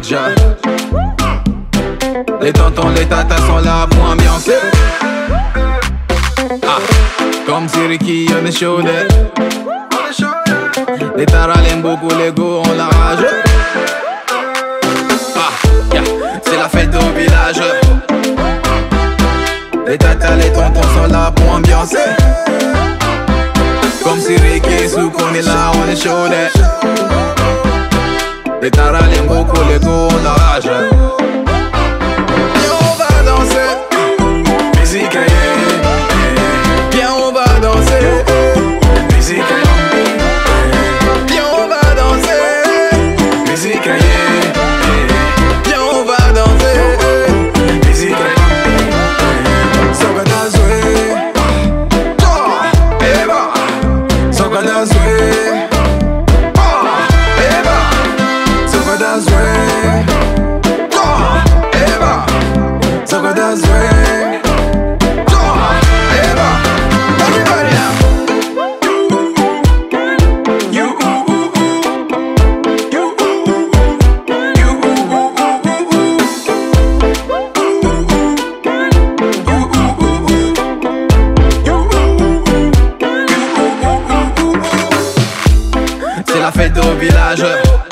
village. Les tontons, les tatas sont là pour ambiancer. Ah, comme si Ricky on est chaud. Les taras l'aiment beaucoup, les go on la rage. Ah, yeah, c'est la fête au village. Les tatas, les tontons sont là pour ambiancer. Comme si Ricky sous qu'on est là, on est chaud. Les taras l'aiment beaucoup, les go on la rage. Viens on va danser, musique viens on va danser, musique viens on va danser, musique viens on va danser, musique soca danser, eba soca danser, eba soca danser, eba soca danser. C'est la fête au village.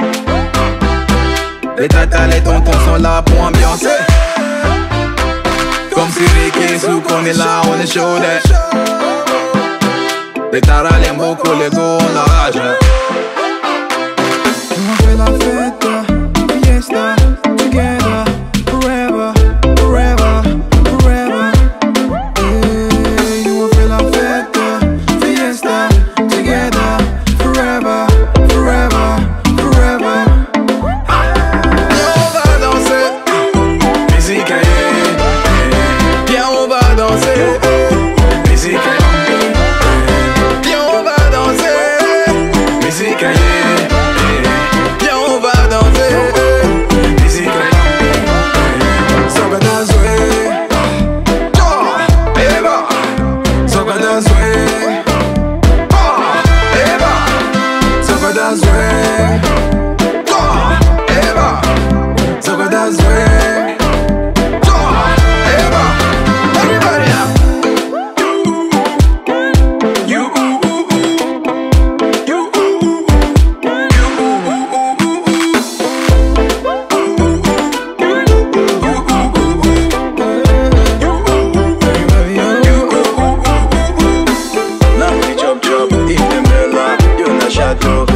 Les tatas, les tontons sont là pour ambiancer. Comme si Ricky sous qu'on est là, on est chaud. Les taras l'aiment beaucoup, les go on la rage. On fait la fête, fiesta, together, forever, forever, forever. Hey, nous on fait la fête, fiesta, together, forever, forever, forever. Viens on va danser, musique viens on va danser, musique viens on va danser, musique viens on va danser, musique soca danser, eba soca danser, eba soca danser, eba soca danser, eba everybody up. Chop chop, if them là, y'en a château.